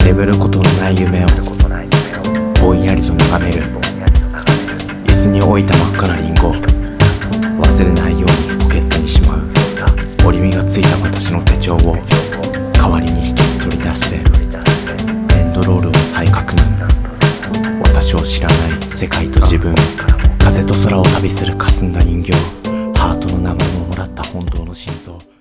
眠ることのない夢をぼんやりと眺める。椅子に置いた真っ赤なリンゴ、忘れないようにポケットにしまう。折り目がついた私の手帳を代わりに一つ取り出してエンドロールを再確認。私を知らない世界と自分、風と空を旅する霞んだ人形、ハートの名前ももらった本当の心臓。